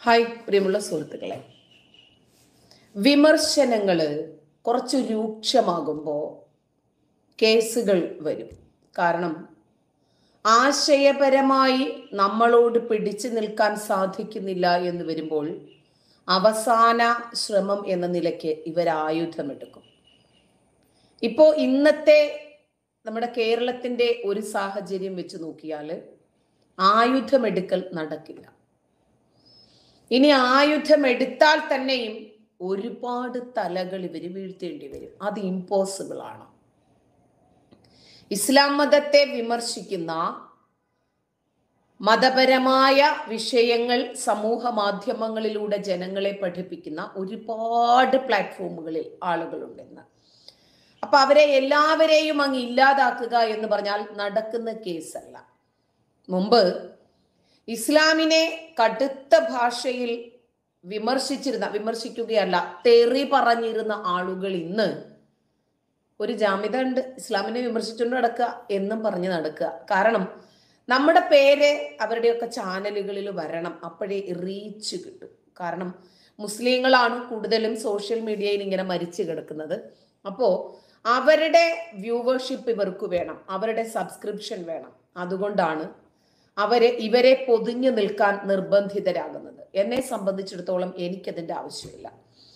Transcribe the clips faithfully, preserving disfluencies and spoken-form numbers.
Hi പ്രിയമുള്ള സുഹൃത്തുക്കളെ, വിമർശനങ്ങൾ കുറച്ച് രൂക്ഷമാകുമ്പോൾ കേസുകൾ വരും. കാരണം ആശയപരമായി നമ്മളോട് പിടിച്ചു നിൽക്കാൻ സാധിക്കുന്നില്ല എന്ന് വരുമ്പോൾ അവസാന ശ്രമം എന്ന നിലയ്ക്ക് ഇവർ ആയുധമെടുക്കും. ഇപ്പോൾ ഇന്നത്തെ നമ്മുടെ കേരളത്തിൻ്റെ ഒരു സാഹചര്യം വെച്ച് നോക്കിയാൽ ആയുധമെടുക്കൽ നടക്കില്ല. ഇനി ആയുധമെടുത്താൽ തന്നെയും ഒരുപാട് തലകൾ ഇവർ വീഴ്ത്തേണ്ടി വരും. അത് ഇമ്പോസിബിൾ ആണ്. ഇസ്ലാം മതത്തെ വിമർശിക്കുന്ന, മതപരമായ വിഷയങ്ങൾ സമൂഹ മാധ്യമങ്ങളിലൂടെ ജനങ്ങളെ പഠിപ്പിക്കുന്ന ഒരുപാട് പ്ലാറ്റ്ഫോമുകളിൽ ആളുകളുണ്ടെന്ന്. അപ്പൊ അവരെ എല്ലാവരെയും അങ്ങ് ഇല്ലാതാക്കുക എന്ന് പറഞ്ഞാൽ നടക്കുന്ന കേസല്ല. മുമ്പ് ഇസ്ലാമിനെ കടുത്ത ഭാഷയിൽ വിമർശിച്ചിരുന്ന വിമർശിക്കുകയല്ല തെറി പറഞ്ഞിരുന്ന ആളുകൾ ഇന്ന് ഒരു ജാമ്യത ഉണ്ട്, ഇസ്ലാമിനെ വിമർശിച്ചുകൊണ്ട് നടക്കുക എന്നും പറഞ്ഞ് നടക്കുക. കാരണം നമ്മുടെ പേര് അവരുടെയൊക്കെ ചാനലുകളിൽ വരണം, അപ്പോഴേ റീച്ച് കിട്ടും. കാരണം മുസ്ലിങ്ങളാണ് കൂടുതലും സോഷ്യൽ മീഡിയയിൽ ഇങ്ങനെ മരിച്ചു കിടക്കുന്നത്. അപ്പോൾ അവരുടെ വ്യൂവർഷിപ്പ് ഇവർക്ക് വേണം, അവരുടെ സബ്സ്ക്രിപ്ഷൻ വേണം. അതുകൊണ്ടാണ് അവരെ ഇവരെ പൊതിഞ്ഞു നിൽക്കാൻ നിർബന്ധിതരാകുന്നത്. എന്നെ സംബന്ധിച്ചിടത്തോളം എനിക്കതിൻ്റെ ആവശ്യമില്ല.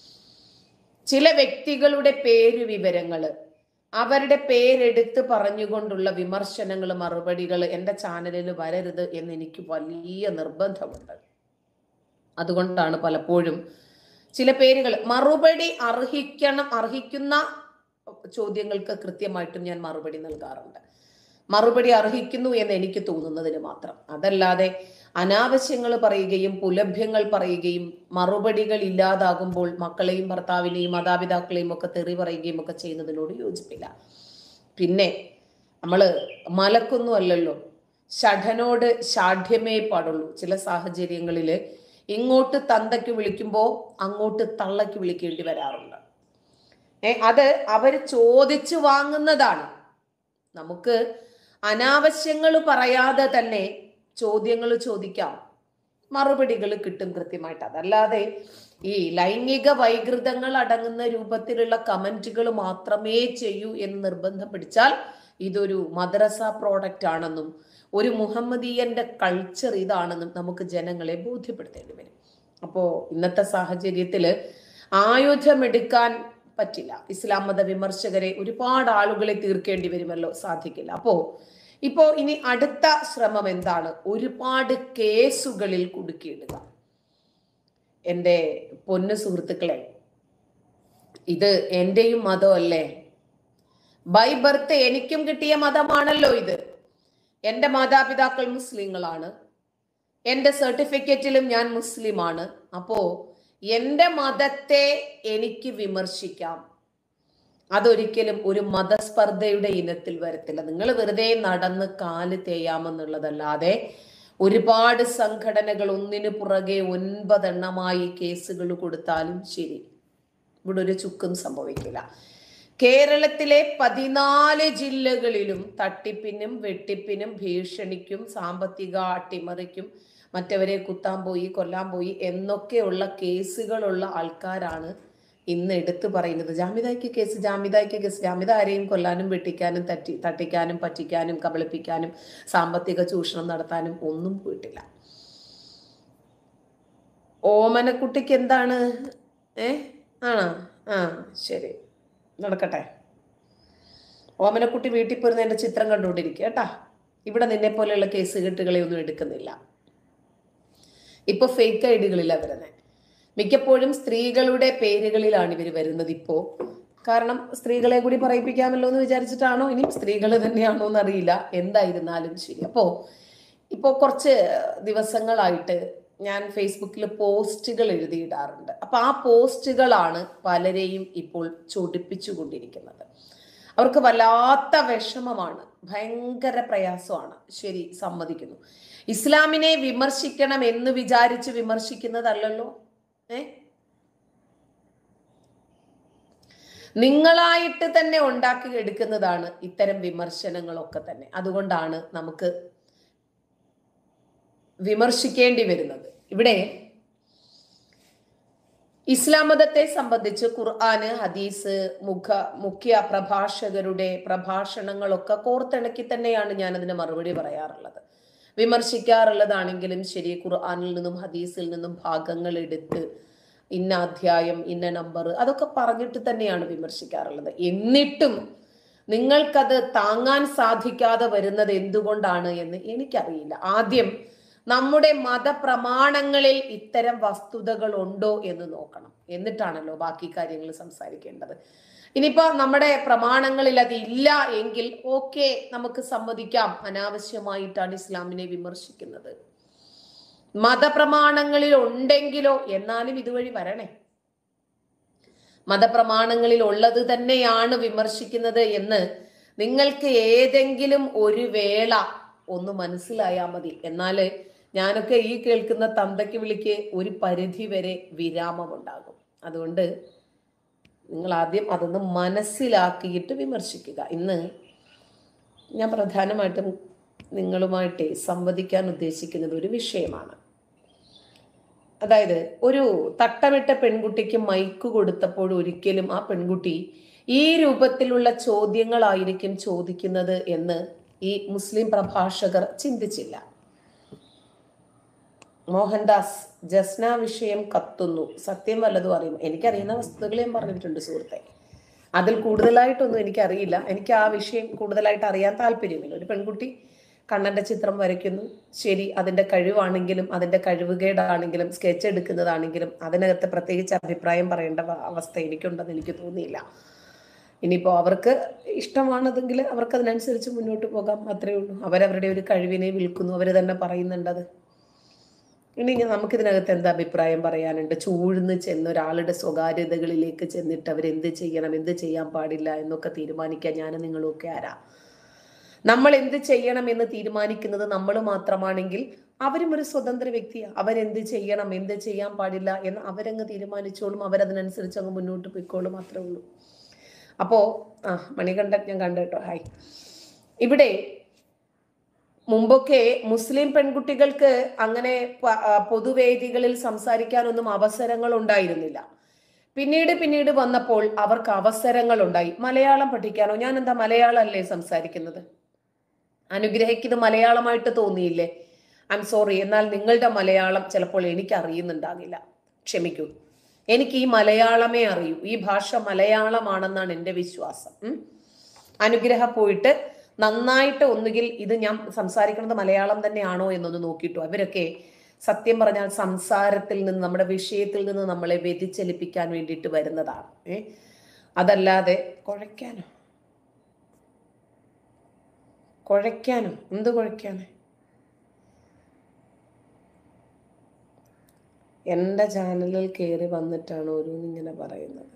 ചില വ്യക്തികളുടെ പേര് വിവരങ്ങൾ, അവരുടെ പേരെടുത്ത് പറഞ്ഞുകൊണ്ടുള്ള വിമർശനങ്ങൾ, മറുപടികൾ എൻ്റെ ചാനലിൽ വരരുത് എന്ന് എനിക്ക് വലിയ നിർബന്ധമുണ്ട്. അതുകൊണ്ടാണ് പലപ്പോഴും ചില പേരുകൾ മറുപടി അർഹിക്കണം അർഹിക്കുന്ന ചോദ്യങ്ങൾക്ക് കൃത്യമായിട്ടും ഞാൻ മറുപടി നൽകാറുണ്ട്. മറുപടി അർഹിക്കുന്നു എന്ന് എനിക്ക് തോന്നുന്നതിന് മാത്രം. അതല്ലാതെ അനാവശ്യങ്ങൾ പറയുകയും പുലഭ്യങ്ങൾ പറയുകയും മറുപടികൾ ഇല്ലാതാകുമ്പോൾ മക്കളെയും ഭർത്താവിനെയും മാതാപിതാക്കളെയും ഒക്കെ തെറി പറയുകയും ഒക്കെ ചെയ്യുന്നതിനോട് യോജിപ്പില്ല. പിന്നെ നമ്മൾ മലക്കൊന്നും അല്ലല്ലോ, ഷഠനോട് ഷാഠ്യമേ പാടുള്ളൂ. ചില സാഹചര്യങ്ങളിൽ ഇങ്ങോട്ട് തന്തയ്ക്ക് വിളിക്കുമ്പോൾ അങ്ങോട്ട് തള്ളയ്ക്ക് വിളിക്കേണ്ടി വരാറുണ്ട്. ഏ അത് അവർ ചോദിച്ചു വാങ്ങുന്നതാണ്. നമുക്ക് അനാവശ്യങ്ങൾ പറയാതെ തന്നെ ചോദ്യങ്ങൾ ചോദിക്കാം, മറുപടികൾ കിട്ടും കൃത്യമായിട്ട്. അതല്ലാതെ ഈ ലൈംഗിക വൈകൃതങ്ങൾ അടങ്ങുന്ന രൂപത്തിലുള്ള കമന്റുകൾ മാത്രമേ ചെയ്യൂ എന്ന് നിർബന്ധം പിടിച്ചാൽ ഇതൊരു മദ്രസ പ്രോഡക്റ്റ് ആണെന്നും ഒരു മുഹമ്മദീയന്റെ കൾച്ചർ ഇതാണെന്നും നമുക്ക് ജനങ്ങളെ ബോധ്യപ്പെടുത്തേണ്ടി വരും. അപ്പോൾ ഇന്നത്തെ സാഹചര്യത്തിൽ ആയുധമെടുക്കാൻ പറ്റില്ല. ഇസ്ലാം മത വിമർശകരെ ഒരുപാട് ആളുകളെ തീർക്കേണ്ടി വരുമല്ലോ, സാധിക്കില്ല. അപ്പോ ഇപ്പോ ഇനി അടുത്ത ശ്രമം എന്താണ്? ഒരുപാട് കേസുകളിൽ കുടുക്കിയിടുക. എൻ്റെ പൊന്നു സുഹൃത്തുക്കളെ, ഇത് എൻ്റെയും മതമല്ലേ? ബൈ ബർത്ത് എനിക്കും കിട്ടിയ മതമാണല്ലോ ഇത്. എൻ്റെ മാതാപിതാക്കൾ മുസ്ലിങ്ങളാണ്, എൻ്റെ സർട്ടിഫിക്കറ്റിലും ഞാൻ മുസ്ലിമാണ്. അപ്പോ എൻ്റെ മതത്തെ എനിക്ക് വിമർശിക്കാം. അതൊരിക്കലും ഒരു മതസ്പർദ്ധയുടെ ഇനത്തിൽ വരത്തില്ല. നിങ്ങൾ വെറുതെ നടന്ന് കാല് തേയാമെന്നുള്ളതല്ലാതെ ഒരുപാട് സംഘടനകൾ ഒന്നിനു പുറകെ ഒൻപതെണ്ണമായി കേസുകൾ കൊടുത്താലും ശരി, ഇവിടെ ഒരു ചുക്കും സംഭവിക്കില്ല. കേരളത്തിലെ പതിനാല് ജില്ലകളിലും തട്ടിപ്പിനും വെട്ടിപ്പിനും ഭീഷണിക്കും സാമ്പത്തിക അട്ടിമറിക്കും മറ്റവരെ കുത്താൻ പോയി കൊല്ലാൻ പോയി എന്നൊക്കെയുള്ള കേസുകളുള്ള ആൾക്കാരാണ് ഇന്ന് എടുത്തു പറയുന്നത്. ജാമിദയ്ക്ക് കേസ് ജാമിദയ്ക്ക് കേസ് ജാമിദ ആരെയും കൊല്ലാനും വെട്ടിക്കാനും തട്ടി തട്ടിക്കാനും പറ്റിക്കാനും കബളിപ്പിക്കാനും സാമ്പത്തിക ചൂഷണം നടത്താനും ഒന്നും പോയിട്ടില്ല. ഓമനക്കുട്ടിക്ക് എന്താണ്? ഏ ആണോ? ആ ശരി, നടക്കട്ടെ. ഓമനക്കുട്ടി വീട്ടിൽ പോരുന്ന എൻ്റെ ചിത്രം കണ്ടുകൊണ്ടിരിക്കുക കേട്ടാ. ഇവിടെ നിന്നെ പോലെയുള്ള കേസ് കെട്ടുകളെ ഒന്നും എടുക്കുന്നില്ല. ഇപ്പൊ ഫേക്ക് ഐഡികളിലാണ് വരുന്നത്. മിക്കപ്പോഴും സ്ത്രീകളുടെ പേരുകളിലാണ് ഇവർ വരുന്നത് ഇപ്പോ. കാരണം സ്ത്രീകളെ കൂടി പറയിപ്പിക്കാമല്ലോ എന്ന് വിചാരിച്ചിട്ടാണോ, ഇനി സ്ത്രീകൾ തന്നെയാണോ എന്നറിയില്ല. എന്തായിരുന്നാലും ശരി. അപ്പോ ഇപ്പോ കുറച്ച് ദിവസങ്ങളായിട്ട് ഞാൻ ഫേസ്ബുക്കിൽ പോസ്റ്റുകൾ എഴുതിയിടാറുണ്ട്. അപ്പൊ ആ പോസ്റ്റുകളാണ് പലരെയും ഇപ്പോൾ ചൊടിപ്പിച്ചു കൊണ്ടിരിക്കുന്നത്. അവർക്ക് വല്ലാത്ത വിഷമമാണ്, ഭയങ്കര പ്രയാസമാണ്. ശരി, സമ്മതിക്കുന്നു. ഇസ്ലാമിനെ വിമർശിക്കണം എന്ന് വിചാരിച്ച് വിമർശിക്കുന്നതല്ലല്ലോ. ഏ നിങ്ങളായിട്ട് തന്നെ ഉണ്ടാക്കി എടുക്കുന്നതാണ് ഇത്തരം വിമർശനങ്ങളൊക്കെ തന്നെ. അതുകൊണ്ടാണ് നമുക്ക് വിമർശിക്കേണ്ടി വരുന്നത്. ഇവിടെ ഇസ്ലാം മതത്തെ സംബന്ധിച്ച് ഖുർആന്, ഹദീസ്, മുഖ മുഖ്യ പ്രഭാഷകരുടെ പ്രഭാഷണങ്ങളൊക്കെ കോർത്തിണക്കി തന്നെയാണ് ഞാൻ അതിന് മറുപടി പറയാറുള്ളത്. വിമർശിക്കാറുള്ളതാണെങ്കിലും ശരി, ഖുർആനിൽ നിന്നും ഹദീസിൽ നിന്നും ഭാഗങ്ങൾ എടുത്ത് ഇന്ന അധ്യായം, ഇന്ന നമ്പർ, അതൊക്കെ പറഞ്ഞിട്ട് തന്നെയാണ് വിമർശിക്കാറുള്ളത്. എന്നിട്ടും നിങ്ങൾക്കത് താങ്ങാൻ സാധിക്കാതെ വരുന്നത് എന്തുകൊണ്ടാണ് എന്ന് എനിക്കറിയില്ല. ആദ്യം നമ്മുടെ മതപ്രമാണങ്ങളിൽ ഇത്തരം വസ്തുതകൾ ഉണ്ടോ എന്ന് നോക്കണം. എന്നിട്ടാണല്ലോ ബാക്കി കാര്യങ്ങൾ സംസാരിക്കേണ്ടത്. ഇനിയിപ്പോ നമ്മുടെ പ്രമാണങ്ങളിൽ അത് ഇല്ല എങ്കിൽ ഓക്കെ, നമുക്ക് സമ്മതിക്കാം, അനാവശ്യമായിട്ടാണ് ഇസ്ലാമിനെ വിമർശിക്കുന്നത്. മതപ്രമാണങ്ങളിൽ ഉണ്ടെങ്കിലോ എന്നാലും ഇതുവഴി വരണേ. മതപ്രമാണങ്ങളിൽ ഉള്ളത് തന്നെയാണ് വിമർശിക്കുന്നത് എന്ന് നിങ്ങൾക്ക് ഏതെങ്കിലും ഒരു വേള ഒന്ന് മനസ്സിലായാൽ മതി. എന്നാല് ഞാനൊക്കെ ഈ കേൾക്കുന്ന തന്തയ്ക്ക് വിളിക്ക് ഒരു പരിധി വരെ വിരാമമുണ്ടാകും. അതുകൊണ്ട് നിങ്ങൾ ആദ്യം അതൊന്ന് മനസ്സിലാക്കിയിട്ട് വിമർശിക്കുക. ഇന്ന് ഞാൻ പ്രധാനമായിട്ടും നിങ്ങളുമായിട്ട് സംവദിക്കാൻ ഉദ്ദേശിക്കുന്നത് ഒരു വിഷയമാണ്. അതായത്, ഒരു തട്ടമിട്ട പെൺകുട്ടിക്ക് മൈക്ക് കൊടുത്തപ്പോൾ ഒരിക്കലും ആ പെൺകുട്ടി ഈ രൂപത്തിലുള്ള ചോദ്യങ്ങളായിരിക്കും ചോദിക്കുന്നത് എന്ന് ഈ മുസ്ലിം പ്രഭാഷകർ ചിന്തിച്ചില്ല. മോഹൻദാസ്, ജസ്ന വിഷയം കത്തുന്നു, സത്യം വല്ലതും അറിയും. എനിക്കറിയുന്ന വസ്തുതകൾ ഞാൻ പറഞ്ഞിട്ടുണ്ട് സുഹൃത്തെ. അതിൽ കൂടുതലായിട്ടൊന്നും എനിക്കറിയില്ല. എനിക്ക് ആ വിഷയം കൂടുതലായിട്ട് അറിയാൻ താല്പര്യമില്ല. ഒരു പെൺകുട്ടി കണ്ണന്റെ ചിത്രം വരയ്ക്കുന്നു, ശരി, അതിന്റെ കഴിവാണെങ്കിലും അതിന്റെ കഴിവുകേടാണെങ്കിലും സ്കെച്ച് എടുക്കുന്നതാണെങ്കിലും അതിനകത്ത് പ്രത്യേകിച്ച് അഭിപ്രായം പറയേണ്ട അവസ്ഥ എനിക്കുണ്ടെന്ന് എനിക്ക് തോന്നിയില്ല. ഇനിയിപ്പോൾ അവർക്ക് ഇഷ്ടമാണതെങ്കിൽ അവർക്ക് അതിനനുസരിച്ച് മുന്നോട്ട് പോകാം, അത്രേ ഉള്ളൂ. അവരവരുടെ ഒരു കഴിവിനെ വിൽക്കുന്നു, അവർ തന്നെ പറയുന്നുണ്ടത്. ഇനി നമുക്കിതിനകത്ത് എന്താ അഭിപ്രായം പറയാനുണ്ട്? ചൂഴ്ന്ന് ചെന്ന് ഒരാളുടെ സ്വകാര്യതകളിലേക്ക് ചെന്നിട്ട് അവരെന്ത് ചെയ്യണം, എന്ത് ചെയ്യാൻ പാടില്ല എന്നൊക്കെ തീരുമാനിക്കാൻ ഞാൻ നിങ്ങളൊക്കെ ആരാ? നമ്മൾ എന്ത് ചെയ്യണം എന്ന് തീരുമാനിക്കുന്നത് നമ്മൾ മാത്രമാണെങ്കിൽ അവരും ഒരു സ്വതന്ത്ര വ്യക്തിയാണ്. അവരെന്ത് ചെയ്യണം, എന്ത് ചെയ്യാൻ പാടില്ല എന്ന് അവരങ്ങ് തീരുമാനിച്ചോളും. അവരതിനനുസരിച്ച് അങ്ങ് മുന്നോട്ട് പോയിക്കോളും, മാത്രമേ ഉള്ളൂ. അപ്പോ ആ മണികണ്ഠൻ ഞാൻ കണ്ടു കേട്ടോ, ഹായ്. ഇവിടെ മുമ്പൊക്കെ മുസ്ലിം പെൺകുട്ടികൾക്ക് അങ്ങനെ പൊതുവേദികളിൽ സംസാരിക്കാനൊന്നും അവസരങ്ങൾ ഉണ്ടായിരുന്നില്ല. പിന്നീട് പിന്നീട് വന്നപ്പോൾ അവർക്ക് അവസരങ്ങൾ ഉണ്ടായി. മലയാളം പഠിക്കാനോ? ഞാൻ എന്താ മലയാളം അല്ലേ സംസാരിക്കുന്നത്? അനുഗ്രഹിക്കുന്നത് മലയാളമായിട്ട് തോന്നിയില്ലേ? ഐ എം സോറി, എന്നാൽ നിങ്ങളുടെ മലയാളം ചിലപ്പോൾ എനിക്ക് അറിയുന്നുണ്ടാകില്ല, ക്ഷമിക്കൂ. എനിക്ക് ഈ മലയാളമേ അറിയൂ. ഈ ഭാഷ മലയാളമാണെന്നാണ് എൻ്റെ വിശ്വാസം. അനുഗ്രഹ പോയിട്ട് നന്നായിട്ട് ഒന്നുകിൽ ഇത് ഞാൻ സംസാരിക്കുന്നത് മലയാളം തന്നെയാണോ എന്നൊന്ന് നോക്കിയിട്ടോ. അവരൊക്കെ സത്യം പറഞ്ഞാൽ സംസാരത്തിൽ നിന്ന്, നമ്മുടെ വിഷയത്തിൽ നിന്ന് നമ്മളെ വ്യതിചലിപ്പിക്കാൻ വേണ്ടിയിട്ട് വരുന്നതാണ്. ഏ അതല്ലാതെ കുഴയ്ക്കാനോ കുഴയ്ക്കാനോ എന്ത് കുഴയ്ക്കാനോ? എൻ്റെ ചാനലിൽ കയറി വന്നിട്ടാണ് ഓരോന്നിങ്ങനെ പറയുന്നത്.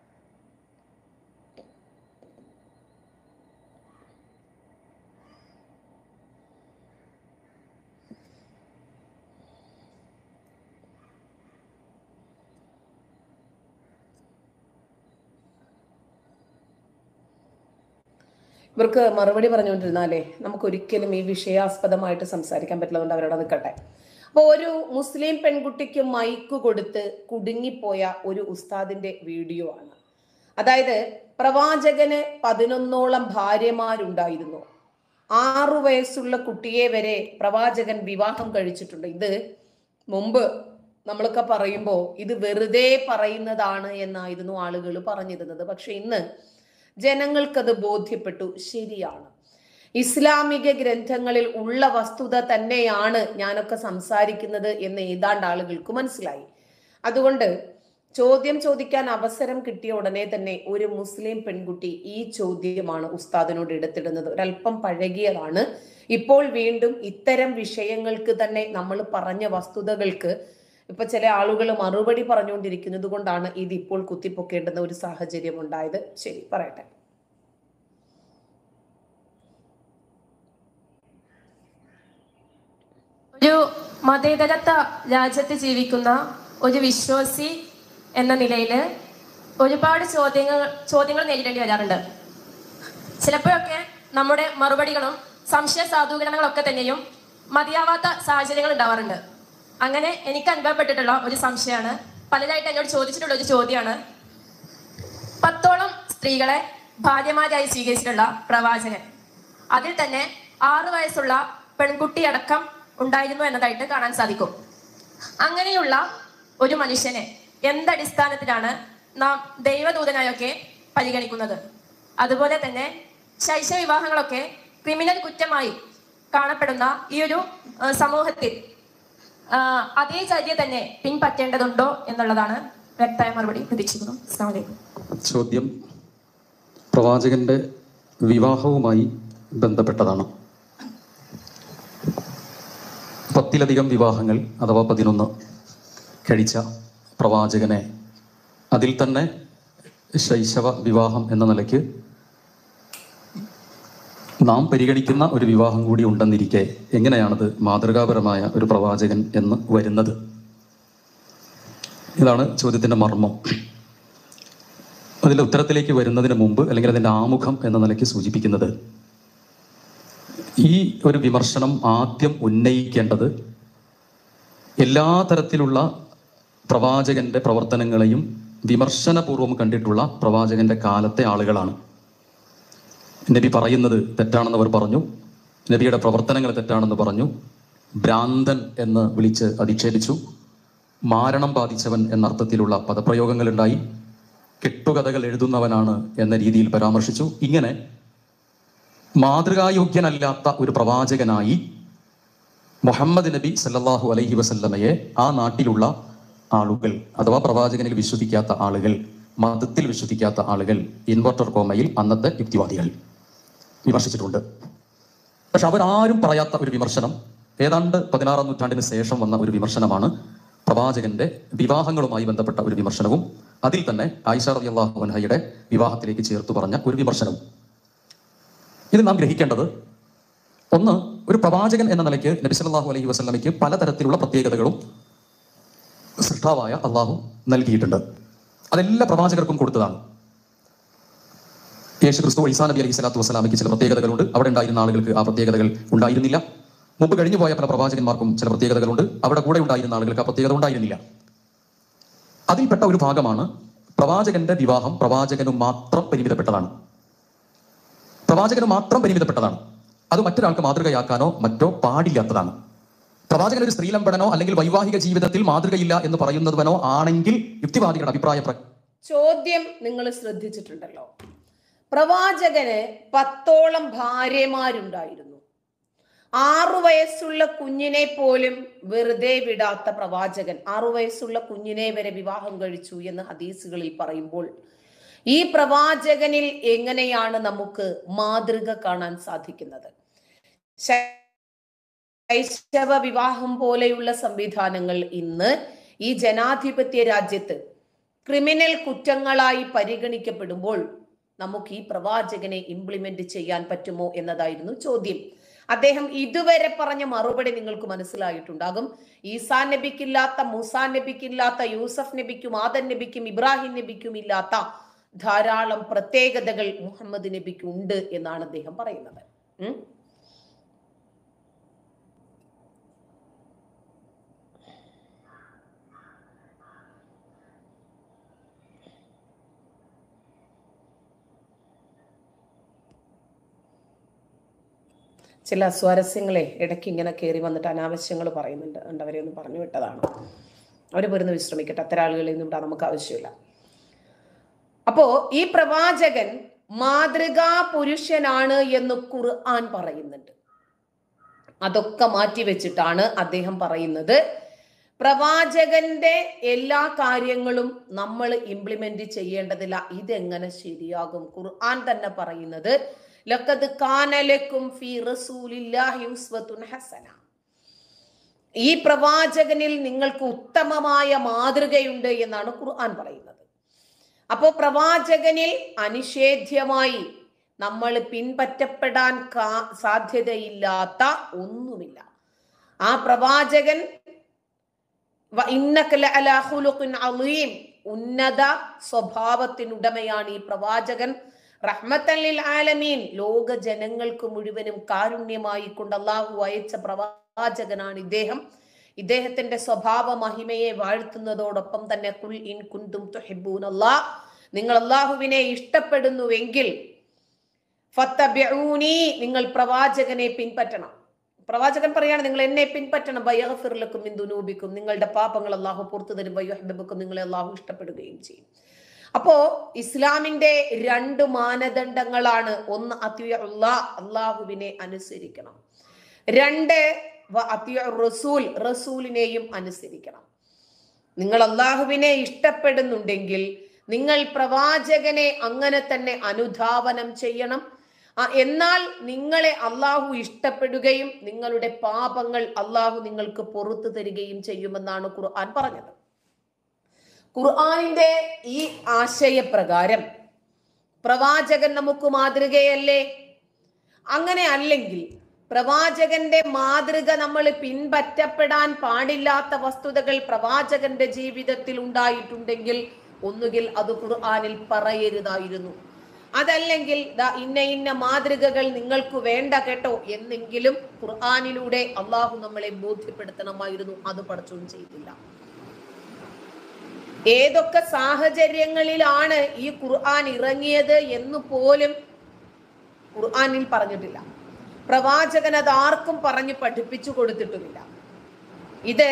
ഇവർക്ക് മറുപടി പറഞ്ഞുകൊണ്ടിരുന്നാലേ നമുക്ക് ഒരിക്കലും ഈ വിഷയാസ്പദമായിട്ട് സംസാരിക്കാൻ പറ്റില്ലതുകൊണ്ട് അവരോട് നിൽക്കട്ടെ. അപ്പോൾ ഒരു മുസ്ലിം പെൺകുട്ടിക്ക് മൈക്ക് കൊടുത്ത് കുടുങ്ങിപ്പോയ ഒരു ഉസ്താദിന്റെ വീഡിയോ ആണ്. അതായത്, പ്രവാചകന് പതിനൊന്നോളം ഭാര്യമാരുണ്ടായിരുന്നു. ആറു വയസ്സുള്ള കുട്ടിയെ വരെ പ്രവാചകൻ വിവാഹം കഴിച്ചിട്ടുണ്ട്. ഇത് മുമ്പ് നമ്മളൊക്കെ പറയുമ്പോൾ ഇത് വെറുതെ പറയുന്നതാണ് എന്നായിരുന്നു ആളുകൾ പറഞ്ഞിരുന്നത്. പക്ഷെ ഇന്ന് ജനങ്ങൾക്കത് ബോധ്യപ്പെട്ടു, ശരിയാണ്, ഇസ്ലാമിക ഗ്രന്ഥങ്ങളിൽ ഉള്ള വസ്തുത തന്നെയാണ് ഞാനൊക്കെ സംസാരിക്കുന്നത് എന്ന് ഏതാണ്ട് ആളുകൾക്ക് മനസ്സിലായി. അതുകൊണ്ട് ചോദ്യം ചോദിക്കാൻ അവസരം കിട്ടിയ ഉടനെ തന്നെ ഒരു മുസ്ലിം പെൺകുട്ടി ഈ ചോദ്യമാണ് ഉസ്താദിനോട് എടുത്തിടുന്നത്. ഒരല്പം പഴകിയതാണ്. ഇപ്പോൾ വീണ്ടും ഇത്തരം വിഷയങ്ങൾക്ക് തന്നെ നമ്മൾ പറഞ്ഞ വസ്തുതകൾക്ക് ഇപ്പൊ ചില ആളുകൾ മറുപടി പറഞ്ഞുകൊണ്ടിരിക്കുന്നത് കൊണ്ടാണ് ഇത് ഇപ്പോൾ കുത്തിപ്പൊക്കേണ്ടുന്ന ഒരു സാഹചര്യം ഉണ്ടായത്. ശരി, പറയട്ടെ. ഒരു മതേതരത്വ രാജ്യത്ത് ജീവിക്കുന്ന ഒരു വിശ്വാസി എന്ന നിലയിൽ ഒരുപാട് ചോദ്യങ്ങൾ ചോദ്യങ്ങൾ നേരിടേണ്ടി വരാറുണ്ട്. ചിലപ്പോഴൊക്കെ നമ്മുടെ മറുപടികളും സംശയ സാധൂകരണങ്ങളൊക്കെ തന്നെയും മതിയാവാത്ത സാഹചര്യങ്ങൾ ഉണ്ടാവാറുണ്ട്. അങ്ങനെ എനിക്ക് അനുഭവപ്പെട്ടിട്ടുള്ള ഒരു സംശയമാണ്, പലരായിട്ട് എന്നോട് ചോദിച്ചിട്ടുള്ള ഒരു ചോദ്യമാണ്, പത്തോളം സ്ത്രീകളെ ഭാര്യമാരായി സ്വീകരിച്ചിട്ടുള്ള പ്രവാചകൻ, അതിൽ തന്നെ ആറു വയസ്സുള്ള പെൺകുട്ടി അടക്കം ഉണ്ടായിരുന്നു എന്നതായിട്ട് കാണാൻ സാധിക്കും. അങ്ങനെയുള്ള ഒരു മനുഷ്യനെ എന്തടിസ്ഥാനത്തിലാണ് നാം ദൈവദൂതനായൊക്കെ പരിഗണിക്കുന്നത്? അതുപോലെ തന്നെ ശൈശവ വിവാഹങ്ങളൊക്കെ ക്രിമിനൽ കുറ്റമായി കാണപ്പെടുന്ന ഈ ഒരു സമൂഹത്തിൽ അതേ ചര്യ തന്നെ പിൻപറ്റേണ്ടതുണ്ടോ എന്നുള്ളതാണ്. വ്യക്തമായ മറുപടി പ്രതീക്ഷിക്കുന്നു. അസ്സലാമു അലൈക്കും. ചോദ്യം പ്രവാചകന്റെ വിവാഹവുമായി ബന്ധപ്പെട്ടതാണ്. പത്തിലധികം വിവാഹങ്ങൾ അഥവാ പതിനൊന്ന് കഴിച്ച പ്രവാചകനെ അതിൽ തന്നെ ശൈശവ വിവാഹം എന്ന നിലയ്ക്ക് നാം പരിഗണിക്കുന്ന ഒരു വിവാഹം കൂടി ഉണ്ടെന്നിരിക്കെ എങ്ങനെയാണത് മാതൃകാപരമായ ഒരു പ്രവാചകൻ എന്ന് വരുന്നത്? ഇതാണ് ചോദ്യത്തിൻ്റെ മർമ്മം. അതിൻ്റെ ഉത്തരത്തിലേക്ക് വരുന്നതിന് മുമ്പ്, അല്ലെങ്കിൽ അതിൻ്റെ ആമുഖം എന്ന നിലയ്ക്ക് സൂചിപ്പിക്കുന്നത്, ഈ ഒരു വിമർശനം ആദ്യം ഉന്നയിക്കേണ്ടത് എല്ലാ തരത്തിലുള്ള പ്രവാചകന്റെ പ്രവർത്തനങ്ങളെയും വിമർശനപൂർവ്വം കണ്ടിട്ടുള്ള പ്രവാചകന്റെ കാലത്തെ ആളുകളാണ്. നബി പറയുന്നത് തെറ്റാണെന്ന് അവർ പറഞ്ഞു, നബിയുടെ പ്രവർത്തനങ്ങൾ തെറ്റാണെന്ന് പറഞ്ഞു, ഭ്രാന്തൻ എന്ന് വിളിച്ച് അധിക്ഷേപിച്ചു, മാരണം ബാധിച്ചവൻ എന്നർത്ഥത്തിലുള്ള പദപ്രയോഗങ്ങളുണ്ടായി, കെട്ടുകഥകൾ എഴുതുന്നവനാണ് എന്ന രീതിയിൽ പരാമർശിച്ചു. ഇങ്ങനെ മാതൃകായോഗ്യനല്ലാത്ത ഒരു പ്രവാചകനായി മുഹമ്മദ് നബി സല്ലല്ലാഹു അലൈഹി വസല്ലമയെ ആ നാട്ടിലുള്ള ആളുകൾ, അഥവാ പ്രവാചകനിൽ വിശ്വസിക്കാത്ത ആളുകൾ, മതത്തിൽ വിശ്വസിക്കാത്ത ആളുകൾ, ഇൻവെർട്ടർ കോമയിൽ അന്നത്തെ യുക്തിവാദികൾ വിമർശിച്ചിട്ടുണ്ട്. പക്ഷെ അവരാരും പറയാത്ത ഒരു വിമർശനം, ഏതാണ്ട് പതിനാറാം നൂറ്റാണ്ടിന് ശേഷം വന്ന ഒരു വിമർശനമാണ് പ്രവാചകന്റെ വിവാഹങ്ങളുമായി ബന്ധപ്പെട്ട ഒരു വിമർശനവും അതിൽ തന്നെ ആയിഷ റളിയല്ലാഹു അൻഹയുടെ വിവാഹത്തിലേക്ക് ചേർത്തു പറഞ്ഞ ഒരു വിമർശനവും. ഇത് നാം ഗ്രഹിക്കേണ്ടത്, ഒന്ന്, ഒരു പ്രവാചകൻ എന്ന നിലയ്ക്ക് നബി സല്ലല്ലാഹു അലൈഹി വസല്ലമയ്ക്ക് പലതരത്തിലുള്ള പ്രത്യേകതകളും സൃഷ്ടാവായ അള്ളാഹു നൽകിയിട്ടുണ്ട്. അതെല്ലാ പ്രവാചകർക്കും കൊടുത്തതാണ്. യേശു ക്രിസ്തു ഈസാ നബി അലൈഹി സ്വലാത്തു വസ്സലാമയ്ക്ക് ചില പ്രത്യേകതകളുണ്ട്, അവിടെ ഉണ്ടായിരുന്ന ആളുകൾക്ക് ആ പ്രത്യേകതകൾ ഉണ്ടായിരുന്നില്ല. മുമ്പ് കഴിഞ്ഞു പോയ പല പ്രവാചകന്മാർക്കും ചില പ്രത്യേകതകളുണ്ട്, അവിടെ കൂടെ ഉണ്ടായിരുന്ന ആളുകൾക്ക് ആ പ്രത്യേകത ഉണ്ടായിരുന്നില്ല. അതിൽപ്പെട്ട ഒരു ഭാഗമാണ് പ്രവാചകന്റെ വിവാഹം. പ്രവാചകന് മാത്രം പരിമിതപ്പെട്ടതാണ്. പ്രവാചകന് മാത്രം പരിമിതപ്പെട്ടതാണ്. അത് മറ്റൊരാൾക്ക് മാതൃകയാക്കാനോ മറ്റോ പാടില്ലാത്തതാണ്. പ്രവാചകൻ ഒരു സ്ത്രീലംബടനോ അല്ലെങ്കിൽ വൈവാഹിക ജീവിതത്തിൽ മാതൃകയില്ല എന്ന് പറയുന്നവനോ ആണെങ്കിൽ യുക്തിവാദികളുടെ അഭിപ്രായ ചോദ്യം നിങ്ങൾ ശ്രദ്ധിച്ചിട്ടുണ്ടല്ലോ. പ്രവാചകന് പത്തോളം ഭാര്യമാരുണ്ടായിരുന്നു. ആറു വയസ്സുള്ള കുഞ്ഞിനെ പോലും വെറുതെ വിടാത്ത പ്രവാചകൻ ആറു വയസ്സുള്ള കുഞ്ഞിനെ വരെ വിവാഹം കഴിച്ചു എന്ന് ഹദീസുകളിൽ പറയുമ്പോൾ ഈ പ്രവാചകനിൽ എങ്ങനെയാണ് നമുക്ക് മാതൃക കാണാൻ സാധിക്കുന്നത്? ശൈശവ വിവാഹം പോലെയുള്ള സംവിധാനങ്ങൾ ഇന്ന് ഈ ജനാധിപത്യ രാജ്യത്ത് ക്രിമിനൽ കുറ്റങ്ങളായി പരിഗണിക്കപ്പെടുമ്പോൾ നമുക്ക് ഈ പ്രവാചകനെ ഇംപ്ലിമെന്റ് ചെയ്യാൻ പറ്റുമോ എന്നതായിരുന്നു ചോദ്യം. അദ്ദേഹം ഇതുവരെ പറഞ്ഞ മറുപടി നിങ്ങൾക്ക് മനസ്സിലായിട്ടുണ്ടാകും. ഈസാ നബിക്കില്ലാത്ത, മൂസാ നബിക്കില്ലാത്ത, യൂസഫ് നബിക്കും ആദൻ നബിക്കും ഇബ്രാഹിം നബിക്കും ഇല്ലാത്ത ധാരാളം പ്രത്യേകതകൾ മുഹമ്മദ് നബിക്ക് ഉണ്ട് എന്നാണ് അദ്ദേഹം പറയുന്നത്. ഉം ചില സ്വാരസ്യങ്ങളെ ഇടയ്ക്ക് ഇങ്ങനെ കയറി വന്നിട്ട് അനാവശ്യങ്ങൾ പറയുന്നുണ്ട്. അവരെ ഒന്ന് പറഞ്ഞു വിട്ടതാണ്. അവർ പോരുന്ന് വിശ്രമിക്കട്ടെ. അത്തരം ആളുകളിൽ നിന്നും ഇവിടെ നമുക്ക് ആവശ്യമില്ല. അപ്പോ ഈ പ്രവാചകൻ മാതൃകാ പുരുഷനാണ് എന്ന് ഖുർആൻ പറയുന്നുണ്ട്. അതൊക്കെ മാറ്റിവെച്ചിട്ടാണ് അദ്ദേഹം പറയുന്നത് പ്രവാചകന്റെ എല്ലാ കാര്യങ്ങളും നമ്മൾ ഇംപ്ലിമെന്റ് ചെയ്യേണ്ടതില്ല. ഇതെങ്ങനെ ശരിയാകും? ഖുർആൻ തന്നെ പറയുന്നത് ലഖദ് കാന ലക്കും ഫീ റസൂലില്ലാഹി ഉസ്വത്തുൻ ഹസന, ഈ പ്രവാചകനിൽ നിങ്ങൾക്ക് ഉത്തമമായ മാതൃകയുണ്ട് എന്നാണ് ഖുർആൻ പറയുന്നത്. അപ്പോൾ പ്രവാചകനിൽ അനിഷേധ്യമായി നമ്മൾ പിൻപറ്റപ്പെടാൻ സാധ്യതയില്ലാത്ത ഒന്നുമില്ല. ആ പ്രവാചകൻ ഇന്നക ലഅലാ ഖുലുഖിൻ അളീം, ഉന്നത സ്വഭാവത്തിനുടമയാണ് ഈ പ്രവാചകൻ. റഹ്മത്തൻ ലിൽ ആലമീൻ, ലോക ജനങ്ങൾക്ക് മുഴുവനും കാരുണ്യമായി കൊണ്ട് അല്ലാഹു അയച്ച പ്രവാചകനാണ് ഇദ്ദേഹം. ഇദ്ദേഹത്തിന്റെ സ്വഭാവ മഹിമയെ വാഴ്ത്തുന്നതോടൊപ്പം തന്നെ ഖുൽ ഇൻ കുന്തും തുഹിബ്ബൂനല്ലാഹ്, നിങ്ങൾ അല്ലാഹുവിനെ ഇഷ്ടപ്പെടുന്നുവെങ്കിൽ ഫത്തബിഊനി, നിങ്ങൾ പ്രവാചകനെ പിൻപറ്റണം. പ്രവാചകൻ പറയാണ് നിങ്ങൾ എന്നെ പിൻപറ്റണം. വയഗ്ഫിർ ലക്കും മിൻ ദുനൂബിക്കും, നിങ്ങളുടെ പാപങ്ങൾ അല്ലാഹു പുറത്തു തരും. വയുഹിബ്ബുക്കും, നിങ്ങളെ അല്ലാഹു ഇഷ്ടപ്പെടുകയും ചെയ്യും. അപ്പോ ഇസ്ലാമിന്റെ രണ്ട് മാനദണ്ഡങ്ങളാണ്. ഒന്ന് അത്വഅല്ലാഹ്, അല്ലാഹുവിനെ അനുസരിക്കണം. രണ്ട് വഅത്വഅർ റസൂൽ, റസൂലിനെയും അനുസരിക്കണം. നിങ്ങൾ അല്ലാഹുവിനെ ഇഷ്ടപ്പെടുന്നുണ്ടെങ്കിൽ നിങ്ങൾ പ്രവാചകനെ അങ്ങനെ തന്നെ അനുധാവനം ചെയ്യണം. എന്നാൽ നിങ്ങളെ അള്ളാഹു ഇഷ്ടപ്പെടുകയും നിങ്ങളുടെ പാപങ്ങൾ അള്ളാഹു നിങ്ങൾക്ക് പുറത്തു തരികയും ചെയ്യുമെന്നാണ് ഖുർആൻ പറഞ്ഞത്. ഖുർആനിന്റെ ഈ ആശയപ്രകാരം പ്രവാചകൻ നമുക്ക് മാതൃകയല്ലേ? അങ്ങനെ അല്ലെങ്കിൽ പ്രവാചകന്റെ മാതൃക നമ്മൾ പിൻപറ്റപ്പെടാൻ പാടില്ലാത്ത വസ്തുതകൾ പ്രവാചകന്റെ ജീവിതത്തിൽ ഉണ്ടായിട്ടുണ്ടെങ്കിൽ ഒന്നുകിൽ അത് ഖുർആനിൽ പറയരുതായിരുന്നു. അതല്ലെങ്കിൽ ദാ ഇന്ന ഇന്ന മാതൃകകൾ നിങ്ങൾക്ക് വേണ്ട കേട്ടോ എന്നെങ്കിലും ഖുർആനിലൂടെ അള്ളാഹു നമ്മളെ ബോധ്യപ്പെടുത്തണമായിരുന്നു. അത് പടച്ചോൻ ചെയ്തില്ല. ഏതൊക്കെ സാഹചര്യങ്ങളിലാണ് ഈ ഖുർആൻ ഇറങ്ങിയത് എന്ന് പോലും ഖുർആനിൽ പറഞ്ഞിട്ടില്ല. പ്രവാചകൻ അത് ആർക്കും പറഞ്ഞു പഠിപ്പിച്ചു കൊടുത്തിട്ടുമില്ല. ഇത്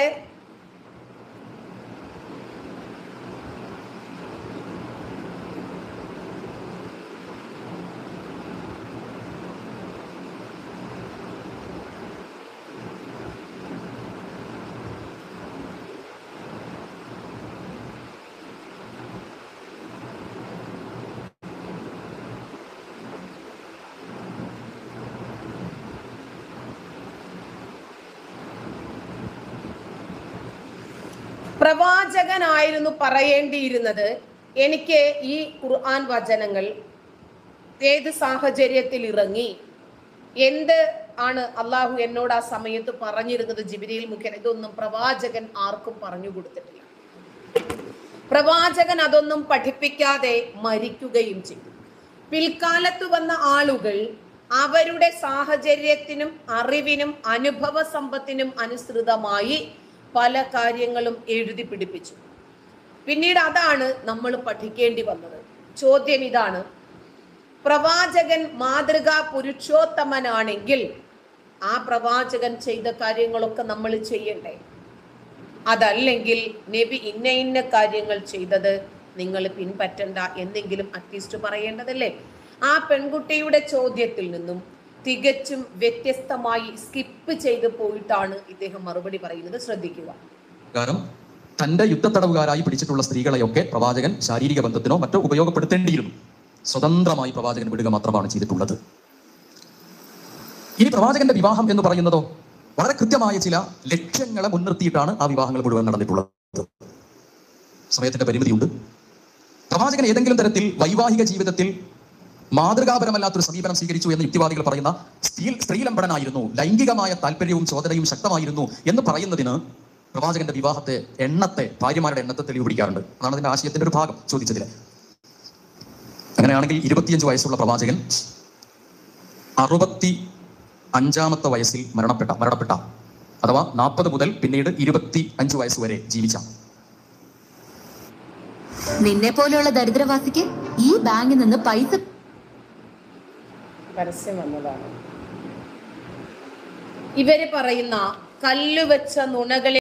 പ്രവാചകനായിരുന്നു പറയേണ്ടിയിരുന്നത്, എനിക്ക് ഈ ഖുർആൻ വചനങ്ങൾ ഏത് സാഹചര്യത്തിൽ ഇറങ്ങി, എന്ത് ആണ് അള്ളാഹു എന്നോട് ആ സമയത്ത് പറഞ്ഞിരുന്നത് ജിബ്രീൽ മുഖേന, ഇതൊന്നും പ്രവാചകൻ ആർക്കും പറഞ്ഞു കൊടുത്തിട്ടില്ല. പ്രവാചകൻ അതൊന്നും പഠിപ്പിക്കാതെ മരിക്കുകയും ചെയ്തു. പിൽക്കാലത്ത് വന്ന ആളുകൾ അവരുടെ സാഹചര്യത്തിനും അറിവിനും അനുഭവ സമ്പത്തിനും അനുസൃതമായി പല കാര്യങ്ങളും എഴുതി പിടിപ്പിച്ചു. പിന്നീട് അതാണ് നമ്മൾ പഠിക്കേണ്ടി വന്നത്. ചോദ്യം ഇതാണ്, പ്രവാചകൻ മാതൃകാ പുരുഷോത്തമനാണെങ്കിൽ ആ പ്രവാചകൻ ചെയ്ത കാര്യങ്ങളൊക്കെ നമ്മൾ ചെയ്യണ്ടേ? അതല്ലെങ്കിൽ നബി ഇന്ന ഇന്ന കാര്യങ്ങൾ ചെയ്തത് നിങ്ങൾ പിൻപറ്റണ്ട എന്നെങ്കിലും അറ്റ്ലീസ്റ്റ് പറയേണ്ടതല്ലേ? ആ പെൺകുട്ടിയുടെ ചോദ്യത്തിൽ നിന്നും തികച്ചും വ്യത്യസ്തമായി സ്കിപ്പ് ചെയ്ത് പോയിട്ടാണ് ഇദ്ദേഹം മറുപടി പറയുന്നത്. ശ്രദ്ധിക്കുക. കാരണം തന്റെ യുദ്ധത്തടവുകാരായി പിടിച്ചിട്ടുള്ള സ്ത്രീകളെയൊക്കെ പ്രവാചകൻ ശാരീരിക ബന്ധത്തിനോ മറ്റോ ഉപയോഗപ്പെടുത്തേണ്ടിയിരുന്നു. സ്വതന്ത്രമായി പ്രവാചകൻ വിടുക മാത്രമാണ് ചെയ്തിട്ടുള്ളത്. ഇനി പ്രവാചകന്റെ വിവാഹം എന്ന് പറയുന്നതോ വളരെ കൃത്യമായ ചില ലക്ഷ്യങ്ങളെ മുൻനിർത്തിയിട്ടാണ് ആ വിവാഹങ്ങൾ മുഴുവൻ നടന്നിട്ടുള്ളത്. സമയത്തിന്റെ പരിമിതിയുണ്ട്. പ്രവാചകൻ ഏതെങ്കിലും തരത്തിൽ വൈവാഹിക ജീവിതത്തിൽ മാതൃകാപരമല്ലാത്തൊരു സമീപനം സ്വീകരിച്ചു എന്ന് യുക്തിവാദികൾ പറയുന്ന സ്ത്രീ സ്ത്രീലംബടനായിരുന്നു, ലൈംഗികമായ താല്പര്യവും ചോദനയും ശക്തമായിരുന്നു എന്ന് പറയുന്നതിന് പ്രവാചകന്റെ വിവാഹത്തെ എണ്ണത്തെ ഭാര്യമാരുടെ എണ്ണത്തെ തെളിവ് പിടിക്കാറുണ്ട്. അതാണ് അതിന്റെ ആശയത്തിന്റെ ഒരു ഭാഗം ചോദിച്ചതിൽ. അങ്ങനെയാണെങ്കിൽ ഇരുപത്തിയഞ്ച് വയസ്സുള്ള പ്രവാചകൻ അറുപത്തി അഞ്ചാമത്തെ വയസ്സിൽ മരണപ്പെട്ട മരണപ്പെട്ട അഥവാ നാൽപ്പത് മുതൽ പിന്നീട് ഇരുപത്തി അഞ്ച് വയസ്സ് വരെ ജീവിച്ച നിന്നെ പോലെയുള്ള ദരിദ്രവാസിക്ക് ഈ ബാങ്കിൽ നിന്ന് പൈസ പരസ്യം വന്നതാണ്. ഇവര് പറയുന്ന കല്ലുവെച്ച നുണകളെ